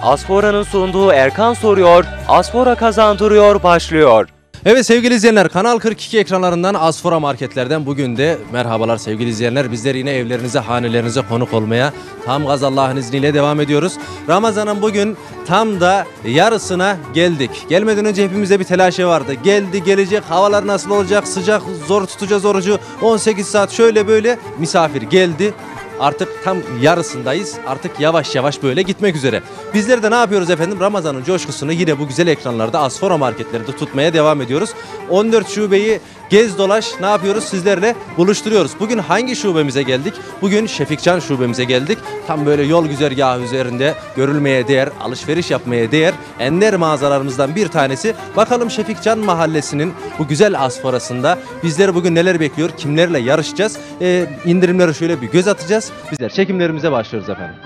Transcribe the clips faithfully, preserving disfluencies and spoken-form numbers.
Asfora'nın sunduğu Erkan Soruyor, Asfora Kazandırıyor başlıyor. Evet sevgili izleyenler, Kanal kırk iki ekranlarından Asfora Marketler'den bugün de merhabalar sevgili izleyenler. Bizler yine evlerinize, hanelerinize konuk olmaya tam gaz Allah'ın izniyle devam ediyoruz. Ramazan'ın bugün tam da yarısına geldik. Gelmeden önce hepimize bir telaşı vardı. Geldi, gelecek, havalar nasıl olacak, sıcak, zor tutacağız orucu, on sekiz saat şöyle böyle. Misafir geldi. Artık tam yarısındayız. Artık yavaş yavaş böyle gitmek üzere. Bizler de ne yapıyoruz efendim? Ramazan'ın coşkusunu yine bu güzel ekranlarda Asfora Marketler'de tutmaya devam ediyoruz. on dört şubeyi gez dolaş ne yapıyoruz? Sizlerle buluşturuyoruz. Bugün hangi şubemize geldik? Bugün Şefikcan şubemize geldik. Tam böyle yol güzergahı üzerinde görülmeye değer, alışveriş yapmaya değer ender mağazalarımızdan bir tanesi. Bakalım Şefikcan Mahallesi'nin bu güzel Asfora'sında bizleri bugün neler bekliyor? Kimlerle yarışacağız? Ee, indirimlere şöyle bir göz atacağız. Bizler çekimlerimize başlıyoruz efendim.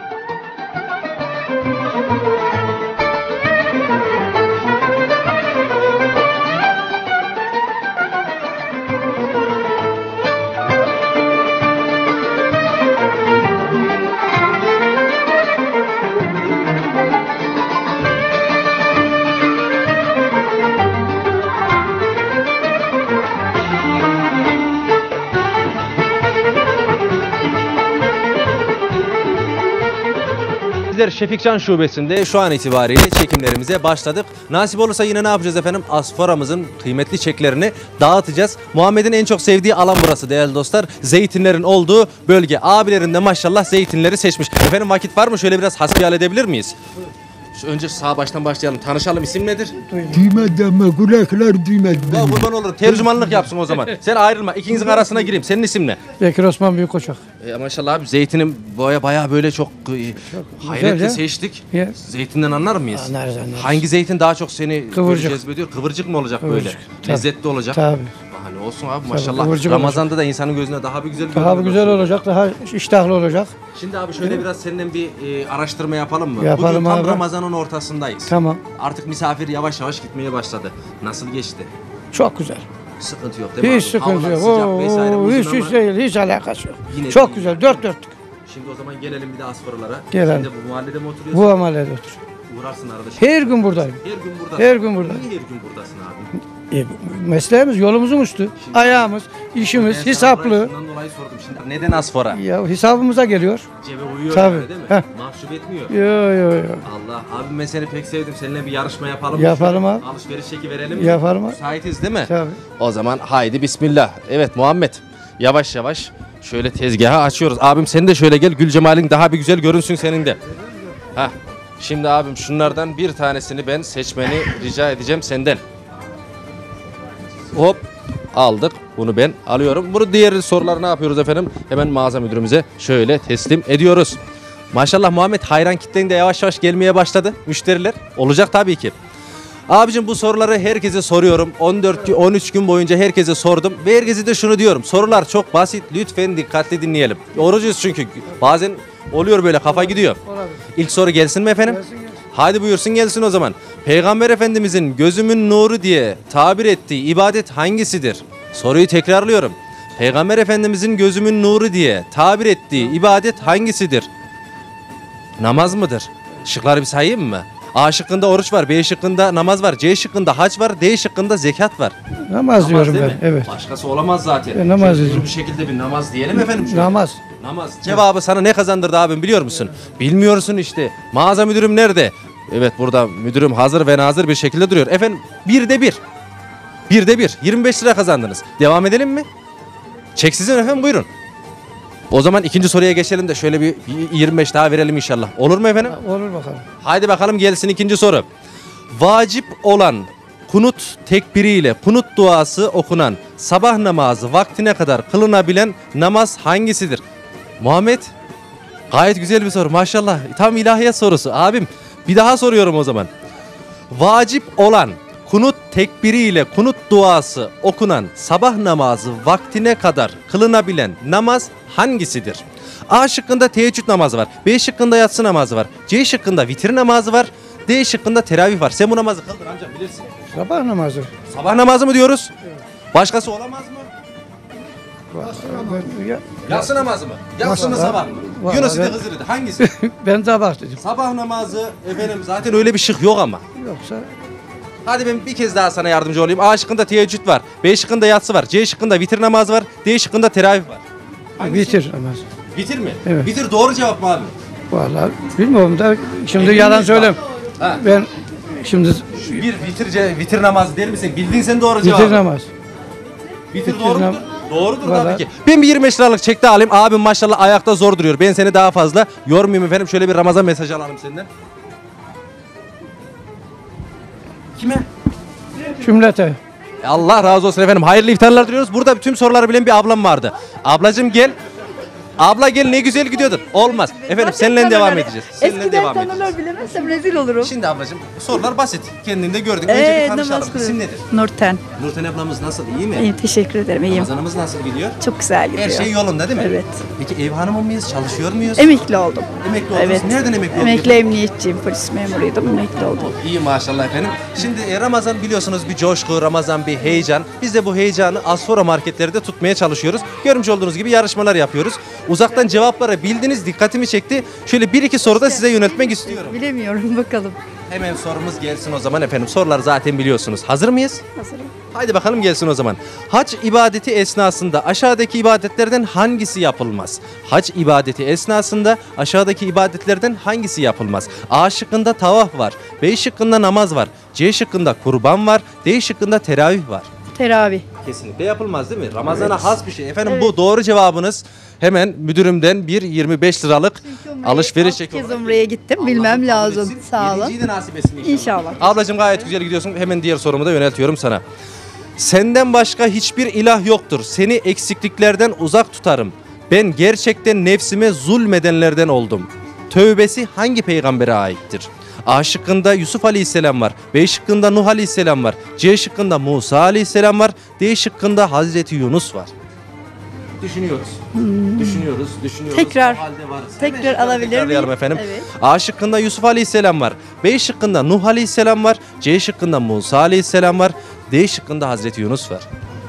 Bizler Şefikcan Şubesi'nde şu an itibariyle çekimlerimize başladık. Nasip olursa yine ne yapacağız efendim? Asfora'mızın kıymetli çeklerini dağıtacağız. Muhammed'in en çok sevdiği alan burası değerli dostlar. Zeytinlerin olduğu bölge. Abilerin de maşallah zeytinleri seçmiş. Efendim vakit var mı? Şöyle biraz hasbihal edebilir miyiz? Şu önce sağ baştan başlayalım. Tanışalım. İsim nedir? Duymadı ama kulaklar duymadı. Ya kurban olur. Tercümanlık yapsın o zaman. Sen ayrılma. İkinizin arasına gireyim. Senin isim ne? Bekir Osman Büyükoçak. E, maşallah abi zeytinin boya bayağı böyle çok e, hayretle ya. seçtik. Ya. Zeytinden anlar mıyız? Anlarız, anlarız. Hangi zeytin daha çok seni Kıvırcık. cezbediyor? Kıvırcık mı olacak Kıvırcık, böyle? tabii. Lezzetli olacak. Tabii. Hani olsun abi maşallah. kıvırcık Ramazan'da da insanın gözüne daha bir güzel Daha görünür bir güzel olsun. olacak, daha iştahlı olacak. Şimdi abi şöyle biraz senden bir e, araştırma yapalım mı? Yapalım Bugün tam abi. Ramazan'ın ortasındayız. Tamam. Artık misafir yavaş yavaş gitmeye başladı. Nasıl geçti? Çok güzel. Sıkıntı yok değil mi Hiç abi? sıkıntı Havalar yok. sıcak Oo, vesaire uzun hiç, hiç ama değil, hiç alakası yok. yine Çok değil güzel, yani. dört dörtlük. Şimdi o zaman gelelim bir de Asforalara. Gelelim. Sen de bu mahallede mi oturuyorsun? Bu ameliyat otur. Uğrarsın arada. Her gün buradayım. Her gün buradasın. Her gün buradayım. Niye her gün buradasın abi? E, mesleğimiz, yolumuzun üstü. Ayağımız, işimiz, Ben sana hesaplı. burayı şundan dolayı sordum şimdi. Neden Asfora? Ya hesabımıza geliyor. Cebe uyuyor Tabii. yani değil mi? Heh. Mahcup etmiyor. Yo yo yo. Allah abi ben seni pek sevdim. Seninle bir yarışma yapalım. Yapalım Şöyle abi. Alışveriş çeki verelim mi? Yapalım abi. Müsaitiz değil mi? Tabii. O zaman haydi bismillah. Evet Muhammed yavaş yavaş şöyle tezgahı açıyoruz. Abim sen de şöyle gel. Gül cemalin daha bir güzel görünsün senin de. Heh. Şimdi abim şunlardan bir tanesini ben seçmeni rica edeceğim senden. Hop aldık. Bunu ben alıyorum. Bunu diğer soruları ne yapıyoruz efendim? Hemen mağaza müdürümüze şöyle teslim ediyoruz. Maşallah Muhammed hayran kitlen de yavaş yavaş gelmeye başladı. Müşteriler olacak tabii ki. Abicim bu soruları herkese soruyorum. on dört on üç gün boyunca herkese sordum ve herkese de şunu diyorum. Sorular çok basit. Lütfen dikkatli dinleyelim. Orucuyuz çünkü. Bazen oluyor böyle kafa gidiyor. İlk soru gelsin mi efendim? Gelsin, gelsin. Hadi buyursun gelsin o zaman. Peygamber Efendimizin gözümün nuru diye tabir ettiği ibadet hangisidir? Soruyu tekrarlıyorum. Peygamber Efendimizin gözümün nuru diye tabir ettiği ibadet hangisidir? Namaz mıdır? Şıkları bir sayayım mı? A şıkkında oruç var, B şıkkında namaz var, C şıkkında hac var, D şıkkında zekat var. Namaz diyorum değil ben. mi? Evet. Başkası olamaz zaten. E, namaz Şöyle diyeceğim. Bu şekilde bir namaz diyelim efendim. şöyle. Namaz. Namaz. Cevabı sana ne kazandırdı abim biliyor musun? Bilmiyorsun işte. Mağaza müdürüm nerede? Evet burada müdürüm hazır ve nazır bir şekilde duruyor. Efendim bir de bir. Bir de bir. yirmi beş lira kazandınız. Devam edelim mi? Çek sizin efendim buyurun. O zaman ikinci soruya geçelim de şöyle bir yirmi beş daha verelim inşallah. Olur mu efendim? Ha, olur bakalım. Haydi bakalım gelsin ikinci soru. Vacip olan kunut tekbiriyle kunut duası okunan sabah namazı vaktine kadar kılınabilen namaz hangisidir? Muhammed gayet güzel bir soru maşallah. Tam ilahiyat sorusu abim. Bir daha soruyorum o zaman. Vacip olan kunut tekbiriyle kunut duası okunan sabah namazı vaktine kadar kılınabilen namaz hangisidir? A şıkkında teheccüd namazı var. B şıkkında yatsı namazı var. C şıkkında vitir namazı var. D şıkkında teravih var. Sen bu namazı kıldır amcam bilirsin. Sabah namazı. Sabah namazı mı diyoruz? Evet. Başkası olamaz mı? Ben, ya, Yatsı namazı mı? Yatsı mı Vallahi- sabah mı? Vallahi Yunus ben- ile Hızır'dı. Hangisi? ben sabah dedim. Sabah namazı efendim zaten öyle bir şık yok ama. Yoksa Hadi ben bir kez daha sana yardımcı olayım. A şıkkında teheccüd var. B şıkkında yatsı var. C şıkkında vitir namazı var. D şıkkında teravih var. Hangisi? bitir namaz. Vitir mi? Evet. Vitir doğru cevap mı abi? Vallahi bilmiyorum da şimdi Emin yalan miyiz söyleyeyim. Ha. Ben şimdi Bir vitir, vitir namazı der misin? Bildin sen doğru cevabı. bitir namaz. Vitir Vitir doğru nam- mudur? Doğrudur Vallahi- tabii ki. Ben bir yirmi beş liralık çekte alayım. Abim maşallah ayakta zor duruyor. Ben seni daha fazla yormayayım efendim. Şöyle bir Ramazan mesajı alalım senden. Kime? Cümlete. Allah razı olsun efendim. Hayırlı iftarlar diliyoruz. Burada tüm soruları bilen bir ablam vardı. Ablacığım gel. Abla gel ne güzel gidiyordun. Olmaz. Efendim seninle devam edeceğiz. Seninle Eskiden devam edeceğiz. tanırlar bilemezsem rezil olurum. Şimdi ablacığım sorular basit. Kendin de gördün. Önce Ee, bir tanışalım. namaz İsim kılıyorum. nedir? Nurten. Nurten ablamız nasıl? İyi mi? İyi, teşekkür ederim. İyiyim. Ramazanımız nasıl gidiyor? Çok güzel gidiyor. Her şey yolunda değil mi? Evet. Peki ev hanımı mıyız? Çalışıyor muyuz? Emekli oldum. Emekli oldunuz. Evet. Nereden emekli Emekli oldunuz? emniyetçiyim. Polis memuruydum. Emekli oldum. İyi maşallah efendim. Şimdi e, Ramazan biliyorsunuz bir coşku, Ramazan bir heyecan. Biz de bu heyecanı Asfora marketlerde tutmaya çalışıyoruz. Görmüş olduğunuz gibi yarışmalar yapıyoruz. Uzaktan cevapları bildiniz, dikkatimi çekti. Şöyle bir iki soru da size yöneltmek istiyorum. Bilemiyorum bakalım. Hemen sorumuz gelsin o zaman efendim. Soruları zaten biliyorsunuz. Hazır mıyız? Hazırım. Haydi bakalım gelsin o zaman. Hac ibadeti esnasında aşağıdaki ibadetlerden hangisi yapılmaz? Hac ibadeti esnasında aşağıdaki ibadetlerden hangisi yapılmaz? A şıkkında tavaf var. B şıkkında namaz var. C şıkkında kurban var. D şıkkında teravih var. Teravih. Kesinlikle yapılmaz değil mi? Ramazana has bir şey. Efendim bu doğru cevabınız. Hemen müdürümden bir yirmi beş liralık alışveriş çeki. kez Umre'ye gittim. Allah Bilmem kabul lazım. etsin. Sağ olun. Yedinciyi de nasip etsin inşallah. İnşallah. Ablacığım gayet güzel gidiyorsun. Hemen diğer sorumu da yöneltiyorum sana. Senden başka hiçbir ilah yoktur. Seni eksikliklerden uzak tutarım. Ben gerçekten nefsime zulmedenlerden oldum. Tövbesi hangi peygambere aittir? A şıkkında Yusuf Aleyhisselam var. B şıkkında Nuh Aleyhisselam var. C şıkkında Musa Aleyhisselam var. D şıkkında Hazreti Yunus var. Düşünüyoruz. Düşünüyoruz, düşünüyoruz. Tekrar. O halde varız. Tekrar Hemen şıkları alabilir tekrarlayalım miyim? efendim. Evet. A şıkkında Yusuf Aleyhisselam var. B şıkkında Nuh Aleyhisselam var. C şıkkında Musa Aleyhisselam var. D şıkkında Hazreti Yunus var.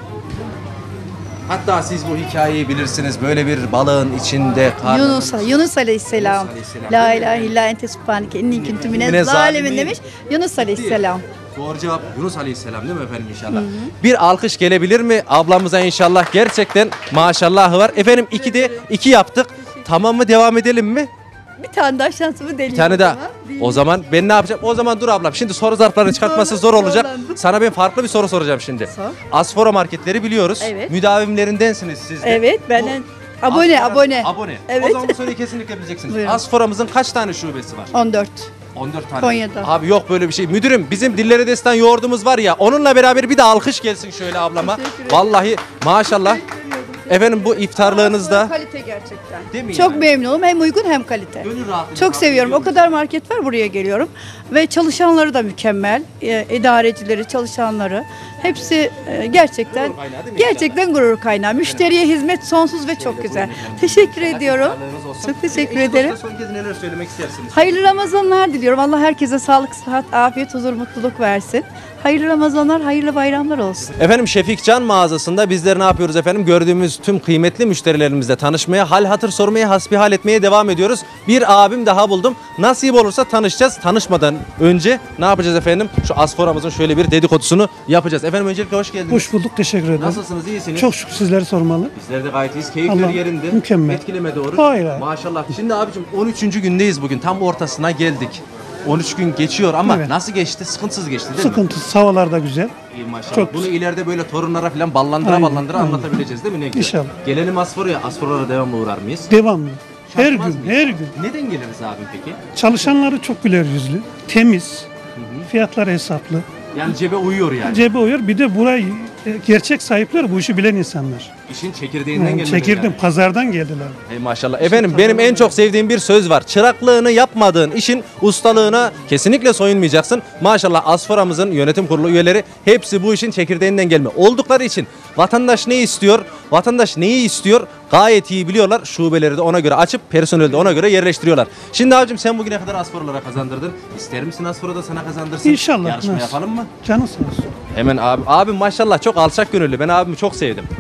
Hatta siz bu hikayeyi bilirsiniz. Böyle bir balığın içinde karnının... Yunus, Yunus Aleyhisselam. Yunus Aleyhisselam. La ilahe illa ente subhaneke inni kuntu Mine minez zalimin. zalimin demiş. Yunus Aleyhisselam. Doğru cevap Yunus Aleyhisselam değil mi efendim inşallah? Bir alkış gelebilir mi ablamıza inşallah? Gerçekten maşallahı var. Efendim iki de iki yaptık. Tamam mı devam edelim mi? Bir tane daha şansımı deneyeyim. Bir tane daha. zaman. O zaman ben ne yapacağım? O zaman dur ablam. Şimdi soru zarflarını çıkartması zor olacak. zorlandım. Sana ben farklı bir soru soracağım şimdi. Sor. Asfora marketleri biliyoruz. Evet. Müdavimlerindensiniz siz de. Evet, benden abone, Asfora- abone. Abone. Evet. O zaman bu soruyu kesinlikle bileceksiniz. Buyurun. Asfora'mızın kaç tane şubesi var? on dört. on dört tane. Konya'da. Abi yok böyle bir şey. Müdürüm bizim dillere destan yoğurdumuz var ya. Onunla beraber bir de alkış gelsin şöyle ablama. Teşekkür ederim. Vallahi maşallah. Efendim bu iftarlığınızda Kalite gerçekten. değil mi Çok yani? memnunum. Hem uygun hem kalite. Gönül rahatlığıyla Çok seviyorum. O alkış kadar market var, buraya geliyorum. Ve çalışanları da mükemmel. Ee, idarecileri, çalışanları. Hepsi e, gerçekten Gurur kaynağı değil mi gerçekten gurur kaynağı. Müşteriye hizmet sonsuz ve çok güzel. Teşekkür ediyorum. iftarlığınız olsun. Çok teşekkür İlk ederim. başta son kez neler söylemek istersiniz? Hayırlı Ramazanlar diliyorum. Allah herkese sağlık, sıhhat, afiyet, huzur, mutluluk versin. Hayırlı Ramazanlar, hayırlı bayramlar olsun. Efendim Şefik Can mağazasında bizler ne yapıyoruz efendim? Gördüğümüz tüm kıymetli müşterilerimizle tanışmaya, hal hatır sormaya, hasbihal etmeye devam ediyoruz. Bir abim daha buldum. Nasip olursa tanışacağız. Tanışmadan önce ne yapacağız efendim? Şu Asfora'mızın şöyle bir dedikodusunu yapacağız. Efendim öncelikle hoş geldiniz. Hoş bulduk, teşekkür ederim. Nasılsınız? İyisiniz? Çok şükür sizleri sormalı. Bizler de gayet iyiyiz. Keyifler Allah, yerinde. mükemmel. Etkileme doğru. Hayır, hayır. Maşallah. Şimdi abicim on üçüncü gündeyiz bugün. Tam ortasına geldik. on üç gün geçiyor ama Evet. nasıl geçti? Sıkıntısız geçti değil mi? Sıkıntısız, havalar da güzel. İyi maşallah. Çok Bunu güzel. ileride böyle torunlara falan ballandıra Aynen, ballandıra aynen. anlatabileceğiz değil mi? Ne güzel. İnşallah. Gelelim Asfora'ya. Asfora'ya devamlı uğrar mıyız? Devamlı. Her Şaşmaz gün, mıyız? her gün. Neden geliriz abim peki? Çalışanları çok güler yüzlü, temiz, fiyatları hesaplı, Yani cebe uyuyor yani. cebe uyuyor. Bir de burayı e, gerçek sahipler, bu işi bilen insanlar. İşin çekirdeğinden Yani geliyor çekirdim, yani. pazardan geldiler. Hey maşallah. Efendim benim en çok sevdiğim bir söz var. Çıraklığını yapmadığın işin ustalığına kesinlikle soyunmayacaksın. Maşallah Asfora'mızın yönetim kurulu üyeleri hepsi bu işin çekirdeğinden gelme. Oldukları için vatandaş ne istiyor? Vatandaş neyi istiyor? Gayet iyi biliyorlar. Şubeleri de ona göre açıp personeli de ona göre yerleştiriyorlar. Şimdi abicim sen bugüne kadar Asfora'lara kazandırdın. İster misin Asfora da sana kazandırsın? İnşallah. Yarışma Nasıl? yapalım mı? Canı sağ olsun. Hemen abi. Abim maşallah çok alçak gönüllü. Ben abimi çok sevdim.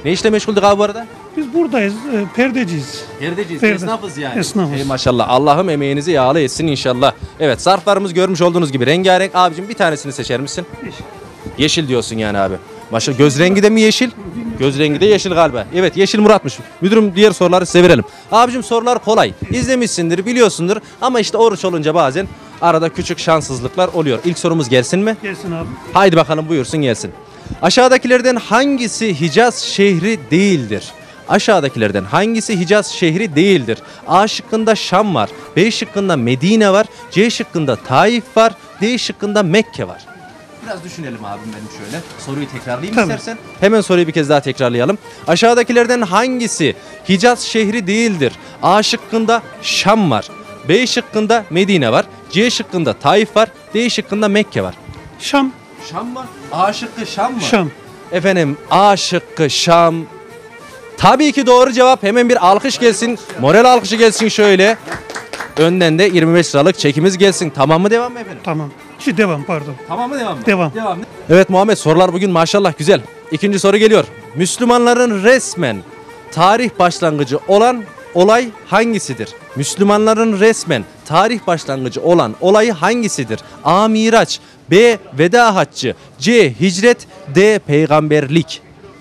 Ne işle meşguldük abi bu arada? Biz buradayız, e, perdeciyiz. Perdeciyiz, Perde. esnafız yani. Esnafız. Ey maşallah, Allah'ım emeğinizi yağlı etsin inşallah. Evet, zarflarımız görmüş olduğunuz gibi rengarenk. Abicim bir tanesini seçer misin? Yeşil. Yeşil diyorsun yani abi. Maşallah, göz rengi de mi yeşil? Göz rengi de yeşil galiba. Evet, yeşil Murat'mış. Müdürüm, diğer soruları size verelim. Abicim sorular kolay. İzlemişsindir, biliyorsundur ama işte oruç olunca bazen arada küçük şanssızlıklar oluyor. İlk sorumuz gelsin mi? Gelsin abi. Haydi bakalım, buyursun gelsin. Aşağıdakilerden hangisi Hicaz şehri değildir? Aşağıdakilerden hangisi Hicaz şehri değildir? A şıkkında Şam var, B şıkkında Medine var, C şıkkında Taif var, D şıkkında Mekke var. Biraz düşünelim abim benim şöyle. Soruyu tekrarlayayım Tabii. istersen. Hemen soruyu bir kez daha tekrarlayalım. Aşağıdakilerden hangisi Hicaz şehri değildir? A şıkkında Şam var, B şıkkında Medine var, C şıkkında Taif var, D şıkkında Mekke var. Şam. Şam mı? A şıkkı Şam mı? Şam. Efendim A şıkkı Şam. Tabii ki doğru cevap. Hemen bir alkış gelsin. Moral alkışı gelsin şöyle. Önden de yirmi beş liralık çekimiz gelsin. Tamam mı, devam mı efendim? Tamam. Şu devam pardon. Tamam mı, devam mı? Devam. Devam. Evet Muhammed, sorular bugün maşallah güzel. İkinci soru geliyor. Müslümanların resmen tarih başlangıcı olan olay hangisidir? Müslümanların resmen tarih başlangıcı olan olayı hangisidir? A. Miraç, B. Veda Haccı, C. Hicret, D. Peygamberlik.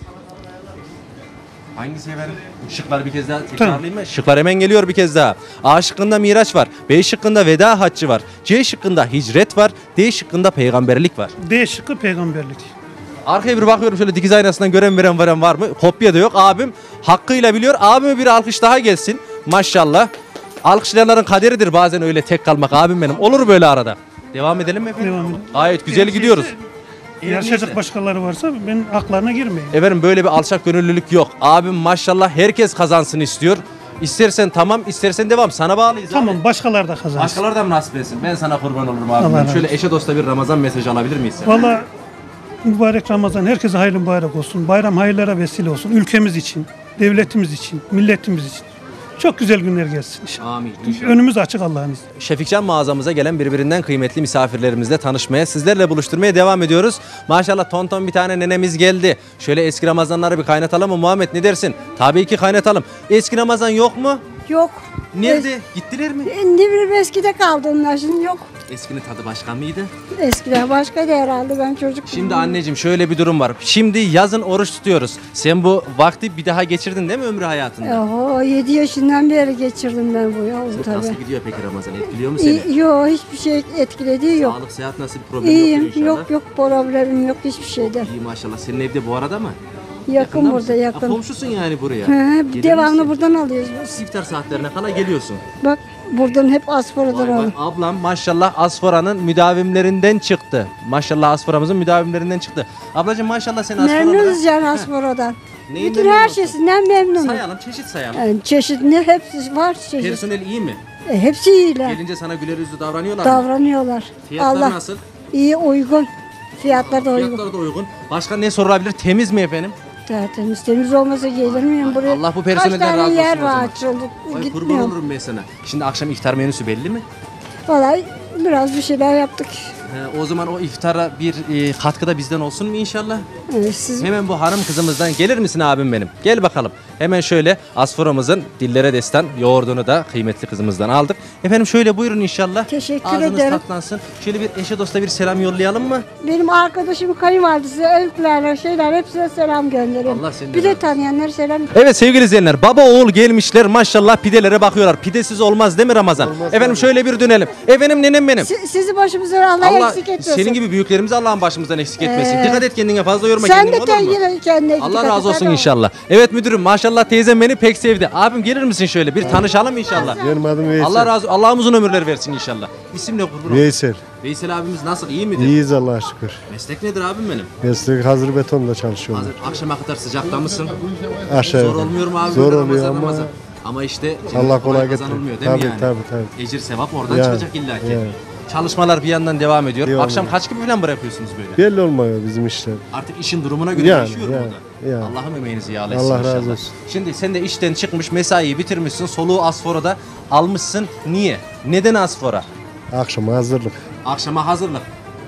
Hangisi efendim? Şıkları bir kez daha tekrarlayayım mı? Şıklar hemen geliyor bir kez daha. A şıkkında Miraç var, B şıkkında Veda Haccı var, C şıkkında Hicret var, D şıkkında Peygamberlik var. D şıkkı peygamberlik. Arkaya bir bakıyorum, şöyle dikiz aynasından gören veren veren var mı? Kopya da yok. Abim hakkıyla biliyor. Abime bir alkış daha gelsin. Maşallah. Alkışlayanların kaderidir bazen öyle tek kalmak abim benim. Olur böyle arada. Devam edelim mi efendim? Devam edelim. Gayet güzel gidiyoruz. Yarışacak başkaları varsa ben aklarına girmeyin. Efendim böyle bir alçak gönüllülük yok. Abim maşallah herkes kazansın istiyor. İstersen tamam, istersen devam. Sana bağlıyız Tamam, abi. başkaları da kazansın. Başkaları da mı nasip etsin? Ben sana kurban olurum Allah abim. razı Şöyle olsun. eşe dosta bir Ramazan mesajı alabilir miyiz? sen? Valla mübarek Ramazan, herkese hayırlı mübarek olsun. Bayram hayırlara vesile olsun. Ülkemiz için, devletimiz için, milletimiz için. Çok güzel günler gelsin inşallah. Amin. İnşallah. Önümüz açık Allah'ın izniyle. Şefikcan mağazamıza gelen birbirinden kıymetli misafirlerimizle tanışmaya, sizlerle buluşturmaya devam ediyoruz. Maşallah tonton bir tane nenemiz geldi. Şöyle eski Ramazanları bir kaynatalım mı Muhammed, ne dersin? Tabii ki kaynatalım. Eski Ramazan yok mu? Yok. Nerede? Gittiler mi? Ne bileyim eskide kaldı onlar, şimdi yok. Eskinin tadı başka mıydı? Eskiden başkaydı herhalde, ben çocuk. Şimdi anneciğim şöyle bir durum var. Şimdi yazın oruç tutuyoruz. Sen bu vakti bir daha geçirdin değil mi ömrü hayatında? Oho, yedi yaşından beri geçirdim ben bu yolu Nasıl tabii. gidiyor peki Ramazan? Etkiliyor mu seni? İyi, yok, hiçbir şey etkilediği yok. Sağlık, seyahat nasıl bir problem İyiyim, yok inşallah? yok yok problemim yok hiçbir şeyde. İyi maşallah. Senin evde bu arada mı? Yakın Yakında burada, mısın? yakın. Ha, komşusun yani buraya. He, Gelir devamlı misin? buradan alıyoruz biz. İftar saatlerine kadar geliyorsun. Bak buradan hep asfaradan Vay vay, alın. ablam maşallah Asfora'nın müdavimlerinden çıktı. Maşallah Asfora'mızın müdavimlerinden çıktı. Ablacığım maşallah sen Asfora'dan. Memnunuz yani asfaradan. Neyin Bütün memnun her olsun? şeysinden memnunum. Sayalım, çeşit sayalım. Yani çeşit ne hepsi var çeşit. Personel iyi mi? E, hepsi iyiler. Gelince sana güler yüzlü davranıyorlar mı? Davranıyorlar. Fiyatlar Allah nasıl? iyi, uygun. Fiyatlar da uygun. Fiyatlar da uygun. Başka ne sorulabilir? Temiz mi efendim? Tertemiz. Temiz olmasa gelir miyim buraya? Allah bu personelden Kaç tane razı olsun yer o zaman. var açıldı. Ay kurban Gitmiyorum. olurum ben sana. Şimdi akşam iftar menüsü belli mi? Vallahi biraz bir şeyler yaptık. He, o zaman o iftara bir e, katkıda bizden olsun mu inşallah? Evet, siz Hemen bu hanım kızımızdan gelir misin abim benim? Gel bakalım. Hemen şöyle Asfora'mızın dillere destan yoğurdunu da kıymetli kızımızdan aldık. Efendim şöyle buyurun inşallah. Teşekkür Ağzınız ederim. tatlansın. Şöyle bir eşe dosta bir selam yollayalım mı? benim arkadaşım kayınvalidesi, öykülerle şeyler hepsine selam gönderiyorum. Allah senden Bir razı de olsun. tanıyanlara selam. Evet sevgili izleyenler, baba oğul gelmişler maşallah pidelere bakıyorlar. Pidesiz olmaz değil mi Ramazan? Efendim şöyle bir dönelim. Efendim nenem benim. Si- sizi başımıza Allah, Allah eksik etmesin. senin gibi büyüklerimizi Allah'ın başımızdan eksik etmesin. Ee, Dikkat et kendine, fazla yorma Sen kendini, de olur mu? kendine, kendine Allah dikkat razı et, olsun hadi. inşallah. Evet müdürüm, maşallah teyzem beni pek sevdi. Abim gelir misin şöyle bir tanışalım inşallah. Benim adım Veysel. Allah razı Allah'ım uzun ömürler versin inşallah. İsim ne kurban olsun? Veysel. Veysel abimiz nasıl, iyi midir? İyiyiz Allah'a şükür. Meslek nedir abim benim? Meslek hazır betonda çalışıyorum. Hazır akşama kadar sıcakta mısın? Aşağı Zor yukarı. olmuyor mu abi? Zor böyle oluyor Ramazan, ama Ramazan? Ama işte Allah kolay getiriyor. kazanılmıyor değil mi Tabii, yani? tabii, tabii. Ecir sevap oradan Yani, çıkacak illaki. yani. Çalışmalar bir yandan devam ediyor. Devam Akşam ediyor. kaç gibi falan bırakıyorsunuz böyle? Belli olmuyor bizim işler. Artık işin durumuna göre Yani, değişiyor yani, burada. yani. Allah'ım emeğinizi yağlı etsin Allah inşallah. razı olsun. Şimdi sen de işten çıkmış, mesaiyi bitirmişsin, soluğu Asfora'da almışsın. Niye? Neden Asfora? Akşama hazırlık. Akşama hazırlık.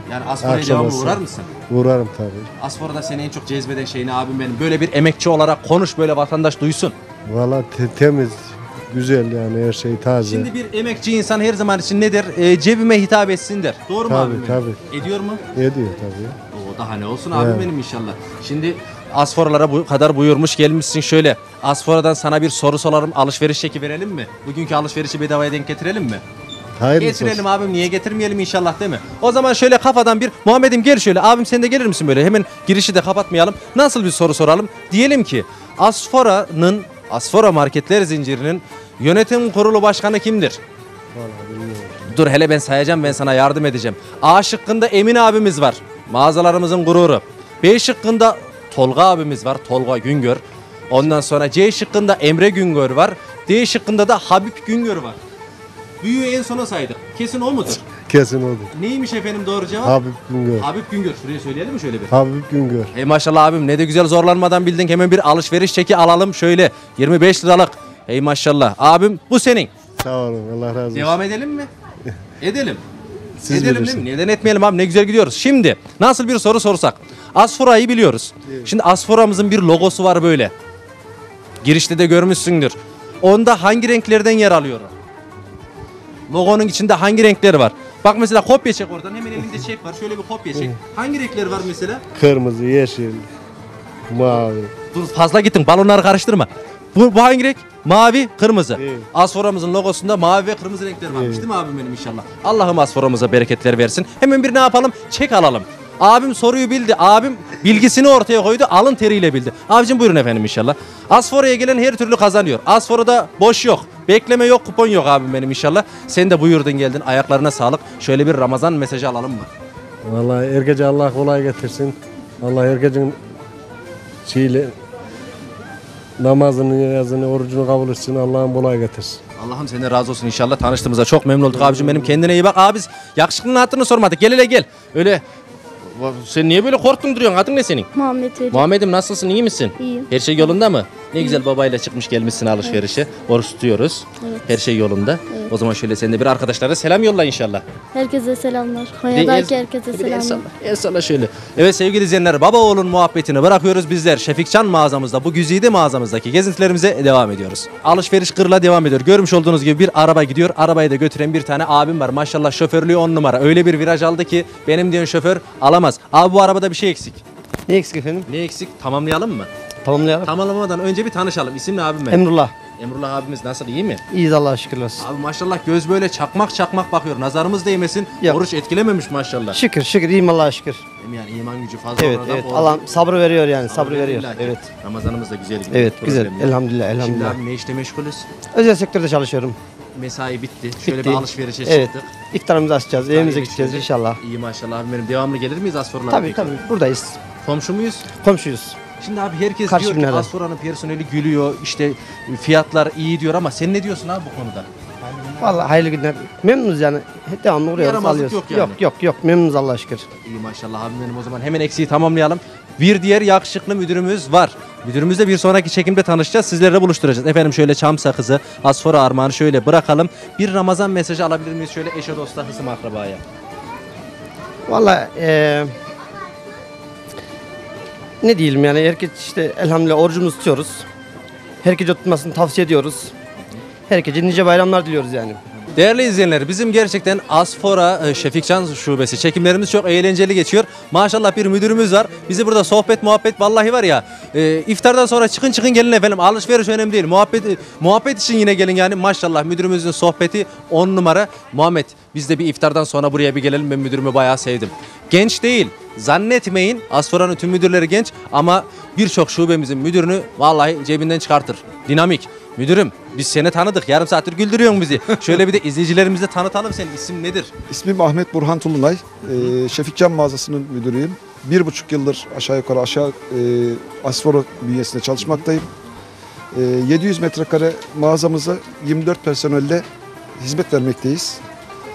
Yani Asfora'ya Akşam devamlı olsa. uğrar mısın? Uğrarım tabii. Asfora'da seni en çok cezbeden şey ne abim benim? Böyle bir emekçi olarak konuş, böyle vatandaş duysun. Valla te- temiz, güzel yani her şey taze. Şimdi bir emekçi insan her zaman için nedir? E, cebime hitap etsin der. Doğru mu Tabii, abim benim? tabii. Ediyor mu? Ediyor tabii. O daha ne olsun abim Evet. benim inşallah. Şimdi Asfora'lara bu kadar buyurmuş gelmişsin şöyle. Asfora'dan sana bir soru sorarım, alışveriş çeki verelim mi? Bugünkü alışverişi bedavaya denk getirelim mi? Hayırlısı Getirelim olsun. abim, niye getirmeyelim inşallah değil mi? O zaman şöyle kafadan bir Muhammed'im gel şöyle, abim sen de gelir misin böyle, hemen girişi de kapatmayalım. Nasıl bir soru soralım? Diyelim ki Asfora'nın, Asfora marketler zincirinin yönetim kurulu başkanı kimdir? Vallahi bilmiyorum. Dur hele ben sayacağım, ben sana yardım edeceğim. A şıkkında Emin abimiz var. Mağazalarımızın gururu. B şıkkında Tolga abimiz var. Tolga Güngör. Ondan sonra C şıkkında Emre Güngör var. D şıkkında da Habib Güngör var. Büyüğü en sona saydık. Kesin o mudur? Kesin odur. Neymiş efendim doğru cevap? Habib Güngör. Habib Güngör. Şuraya söyleyelim mi şöyle bir? Habib Güngör. Hey maşallah abim, ne de güzel zorlanmadan bildin. Hemen bir alışveriş çeki alalım şöyle. yirmi beş liralık. Hey maşallah. Abim bu senin. Sağ olun. Allah razı olsun. Devam edelim mi? Edelim. Siz Edelim değil bilirsiniz. mi? Neden etmeyelim abi, ne güzel gidiyoruz. Şimdi nasıl bir soru sorsak? Asfora'yı biliyoruz. Şimdi Asfora'mızın bir logosu var böyle. Girişte de görmüşsündür. Onda hangi renklerden yer alıyor? Logonun içinde hangi renkleri var? Bak mesela kopya çek oradan. Hemen elinde çek var. Şöyle bir kopya çek. Hangi renkler var mesela? Kırmızı, yeşil, mavi. Dur fazla gittin. Balonları karıştırma. Bu, bu hangi renk? Mavi, kırmızı. Evet. Asfora'mızın logosunda mavi ve kırmızı renkler varmış Evet. değil mi abim benim inşallah? Allah'ım Asfora'mıza bereketler versin. Hemen bir ne yapalım? Çek alalım. Abim soruyu bildi. Abim bilgisini ortaya koydu. Alın teriyle bildi. Abicim buyurun efendim inşallah. Asfora'ya gelen her türlü kazanıyor. Asfora'da boş yok. Bekleme yok, kupon yok abim benim inşallah. Sen de buyurdun geldin. Ayaklarına sağlık. Şöyle bir Ramazan mesajı alalım mı? Vallahi her gece Allah kolay getirsin. Allah her gecenin şeyle namazını, niyazını, orucunu kabul etsin. Allah'ın kolay getirsin. Allah'ım senden razı olsun inşallah. Tanıştığımıza çok memnun olduk abicim benim. Kendine iyi bak. Abi biz yakışıklının hatırını sormadık. Gel hele gel. Öyle sen niye böyle korktun duruyorsun? Adın ne senin? Muhammed Veli. Muhammed'im nasılsın? İyi misin? İyiyim. Her şey yolunda mı? Ne güzel babayla çıkmış gelmişsin alışverişe. Oruç tutuyoruz. Evet. Her şey yolunda. Evet. O zaman şöyle sen de bir arkadaşlara selam yolla inşallah. Herkese selamlar. Bir de Konya'daki el- herkese bir de el selamlar. salla, el salla şöyle. Evet sevgili izleyenler, baba oğlun muhabbetini bırakıyoruz bizler. Şefikcan mağazamızda, bu güzide mağazamızdaki gezintilerimize devam ediyoruz. Alışveriş kırla devam ediyor. Görmüş olduğunuz gibi bir araba gidiyor. Arabayı da götüren bir tane abim var. Maşallah şoförlüğü on numara. Öyle bir viraj aldı ki benim diyen şoför alamaz. Abi bu arabada bir şey eksik. Ne eksik efendim? Ne eksik? Tamamlayalım mı? Tamamlayalım. Tamamlamadan önce bir tanışalım. İsim ne abim benim? Emrullah. Emrullah abimiz nasıl, iyi mi? İyiyiz Allah'a şükürler olsun. Abi maşallah göz böyle çakmak çakmak bakıyor. Nazarımız değmesin. Yok. Oruç etkilememiş maşallah. Şükür şükür iyiyim Allah'a şükür. Yani iman gücü fazla Evet olan adam evet. oruç- Allah sabrı veriyor yani sabrı Sabrı veriyor. illa ki. Evet. Ramazanımız da güzel gidiyor. Evet güzel. Problem yok. Elhamdülillah Şimdi elhamdülillah. abi ne işte meşgulüz? Özel sektörde çalışıyorum. Mesai bitti. Şöyle Bitti. bir alışverişe Evet. çıktık. İftarımızı açacağız. İftariye Evimize gideceğiz geçeceğiz. inşallah. İyi maşallah abi benim. Devamlı gelir miyiz Asfor'la? Tabii tabii buradayız. Komşu muyuz? Komşuyuz. Şimdi abi herkes Karşı diyor ki binada. Asfor'un personeli gülüyor. İşte fiyatlar iyi diyor ama sen ne diyorsun abi bu konuda? Vallahi hayırlı günler. Memnunuz yani. Hep devamlı uğruyoruz Yaramazlık alıyoruz. yok yani. Yok yok yok memnunuz Allah'a şükür. İyi maşallah abim benim, o zaman hemen eksiği tamamlayalım. Bir diğer yakışıklı müdürümüz var. Müdürümüzle bir sonraki çekimde tanışacağız. Sizlerle buluşturacağız. Efendim şöyle çam sakızı, Asfora armağanı şöyle bırakalım. Bir Ramazan mesajı alabilir miyiz şöyle eşe dosta hısım akrabaya? Vallahi eee ne diyelim yani herkes işte elhamdülillah orucumuzu tutuyoruz. Herkese tutmasını tavsiye ediyoruz. Herkese nice bayramlar diliyoruz yani. Değerli izleyenler, bizim gerçekten Asfora e, Şefikcan Şubesi çekimlerimiz çok eğlenceli geçiyor. Maşallah bir müdürümüz var. Bizi burada sohbet muhabbet vallahi var ya. E, iftardan sonra çıkın çıkın gelin efendim. Alışveriş önemli değil. Muhabbet e, muhabbet için yine gelin yani. Maşallah müdürümüzün sohbeti on numara. Muhammed biz de bir iftardan sonra buraya bir gelelim. Ben müdürümü bayağı sevdim. Genç değil. Zannetmeyin Asfora'nın tüm müdürleri genç ama birçok şubemizin müdürünü vallahi cebinden çıkartır. Dinamik. Müdürüm biz seni tanıdık. Yarım saattir güldürüyorsun bizi. Şöyle bir de izleyicilerimize tanıtalım, senin isim nedir? İsmim Ahmet Burhan Tulunay. Ee, Şefikcan mağazasının müdürüyüm. Bir buçuk yıldır aşağı yukarı aşağı e, Asfora bünyesinde çalışmaktayım. E, yedi yüz metrekare mağazamıza yirmi dört personelle hizmet vermekteyiz.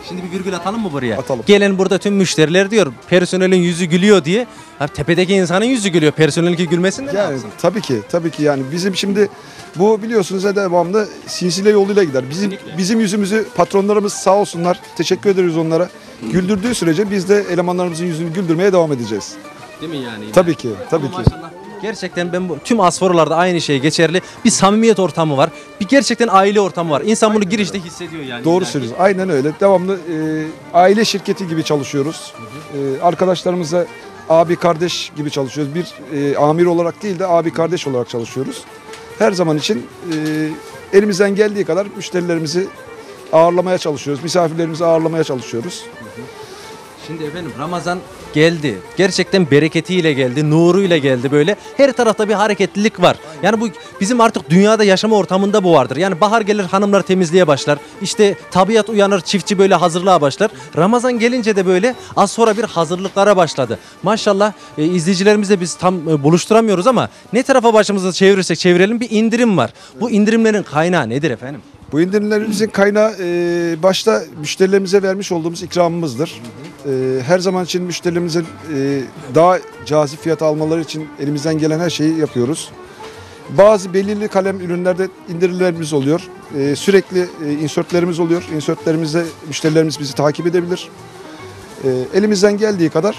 Şimdi bir virgül atalım mı buraya? Atalım. Gelen burada tüm müşteriler diyor personelin yüzü gülüyor diye. Ha, tepedeki insanın yüzü gülüyor. Personelinki gülmesin de ne Yani yapsın? tabii ki, tabii ki yani bizim şimdi bu biliyorsunuz ya devamlı silsile yoluyla gider. Bizim bizim yüzümüzü patronlarımız sağ olsunlar. Teşekkür ederiz onlara. Güldürdüğü sürece biz de elemanlarımızın yüzünü güldürmeye devam edeceğiz. Değil mi yani? Tabii ki, tabii Ama ki. maşallah. Gerçekten ben bu tüm Asforolarda aynı şey geçerli. Bir samimiyet ortamı var. Bir gerçekten aile ortamı var. İnsan bunu girişte hissediyor yani. Doğru illaki. söylüyorsun. Aynen öyle. Devamlı e, aile şirketi gibi çalışıyoruz. E, arkadaşlarımızla abi kardeş gibi çalışıyoruz. Bir e, amir olarak değil de abi kardeş olarak çalışıyoruz. Her zaman için e, elimizden geldiği kadar müşterilerimizi ağırlamaya çalışıyoruz. Misafirlerimizi ağırlamaya çalışıyoruz. Şimdi efendim Ramazan geldi. Gerçekten bereketiyle geldi, nuruyla geldi böyle. Her tarafta bir hareketlilik var. Yani bu bizim artık dünyada yaşama ortamında bu vardır. Yani bahar gelir hanımlar temizliğe başlar. İşte tabiat uyanır, çiftçi böyle hazırlığa başlar. Ramazan gelince de böyle az sonra bir hazırlıklara başladı. Maşallah e, izleyicilerimizle biz tam e, buluşturamıyoruz ama ne tarafa başımızı çevirirsek çevirelim bir indirim var. Bu indirimlerin kaynağı nedir efendim? Bu indirimlerimizin kaynağı e, başta müşterilerimize vermiş olduğumuz ikramımızdır. E, her zaman için müşterilerimizin e, daha cazip fiyat almaları için elimizden gelen her şeyi yapıyoruz. Bazı belirli kalem ürünlerde indirimlerimiz oluyor. E, sürekli e, insertlerimiz oluyor. Insertlerimizde müşterilerimiz bizi takip edebilir. E, elimizden geldiği kadar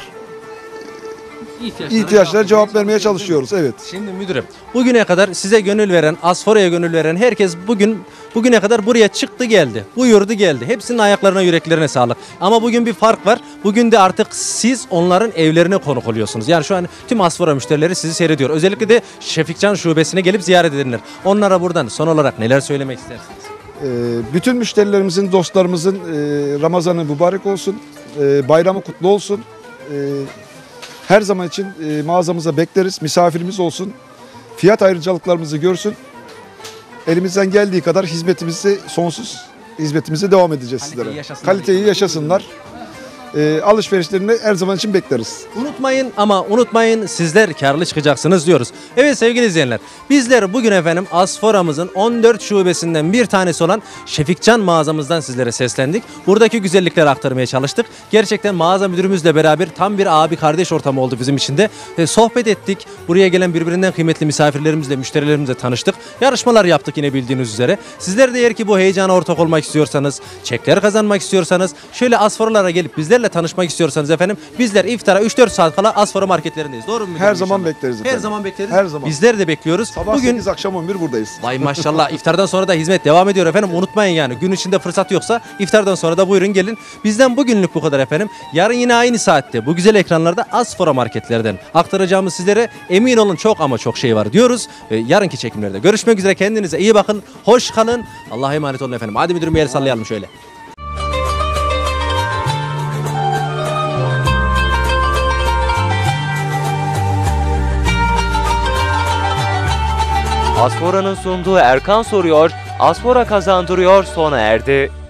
ihtiyaçlara cevap vermeye çalışıyoruz. Evet. Şimdi müdürüm bugüne kadar size gönül veren, Asfora'ya gönül veren herkes bugün bugüne kadar buraya çıktı geldi. Buyurdu geldi. Hepsinin ayaklarına yüreklerine sağlık. Ama bugün bir fark var. Bugün de artık siz onların evlerine konuk oluyorsunuz. Yani şu an tüm Asfora müşterileri sizi seyrediyor. Özellikle de Şefikcan şubesine gelip ziyaret edenler. Onlara buradan son olarak neler söylemek istersiniz? E, bütün müşterilerimizin, dostlarımızın e, Ramazan'ı mübarek olsun. E, bayramı kutlu olsun. E, Her zaman için e, mağazamıza bekleriz. Misafirimiz olsun. Fiyat ayrıcalıklarımızı görsün. Elimizden geldiği kadar hizmetimizi sonsuz hizmetimize devam edeceğiz Kaliteyi sizlere. yaşasınlar. Kaliteyi yaşasınlar. E, alışverişlerini her zaman için bekleriz. Unutmayın ama unutmayın sizler karlı çıkacaksınız diyoruz. Evet sevgili izleyenler bizler bugün efendim Asfora'mızın on dört şubesinden bir tanesi olan Şefikcan mağazamızdan sizlere seslendik. Buradaki güzellikleri aktarmaya çalıştık. Gerçekten mağaza müdürümüzle beraber tam bir abi kardeş ortamı oldu bizim için de. E, sohbet ettik. Buraya gelen birbirinden kıymetli misafirlerimizle, müşterilerimizle tanıştık. Yarışmalar yaptık yine bildiğiniz üzere. Sizler de eğer ki bu heyecana ortak olmak istiyorsanız, çekler kazanmak istiyorsanız, şöyle Asfora'lara gelip bizlerle tanışmak istiyorsanız efendim bizler iftara üç dört saat kala Asfora marketlerindeyiz. Doğru mu? Her zaman bekleriz efendim. Her zaman bekleriz. Her zaman. Bizler de bekliyoruz. Sabah Bugün sekiz akşam on bir buradayız. vay maşallah iftardan sonra da hizmet devam ediyor efendim. Unutmayın yani gün içinde fırsat yoksa iftardan sonra da buyurun gelin. Bizden bugünlük bu kadar efendim. Yarın yine aynı saatte bu güzel ekranlarda Asfora marketlerden aktaracağımız sizlere emin olun çok ama çok şey var diyoruz. Ee, yarınki çekimlerde görüşmek üzere, kendinize iyi bakın. Hoş kalın. Allah'a emanet olun efendim. Hadi müdürüm bir el sallayalım şöyle. Asfora'nın sunduğu Erkan Soruyor, Asfora kazandırıyor sona erdi.